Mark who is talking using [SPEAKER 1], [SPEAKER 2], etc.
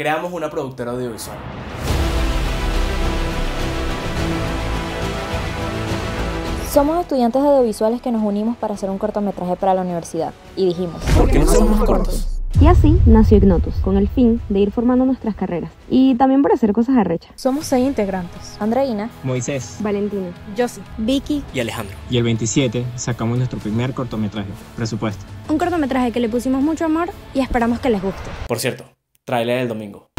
[SPEAKER 1] creamos una productora audiovisual.
[SPEAKER 2] Somos estudiantes de audiovisuales que nos unimos para hacer un cortometraje para la universidad. Y dijimos,
[SPEAKER 1] ¿Por qué no hacemos más cortos?
[SPEAKER 3] Y así nació Ignotus, con el fin de ir formando nuestras carreras. Y también por hacer cosas arrechas.
[SPEAKER 4] Somos 6 integrantes.
[SPEAKER 2] Andreina,
[SPEAKER 5] Moisés,
[SPEAKER 3] Valentina,
[SPEAKER 4] Josie,
[SPEAKER 2] Vicky
[SPEAKER 1] Y Alejandro.
[SPEAKER 5] y el 27 sacamos nuestro primer cortometraje, Presupuesto.
[SPEAKER 4] un cortometraje que le pusimos mucho amor y esperamos que les guste.
[SPEAKER 1] Por cierto, tráiler el domingo.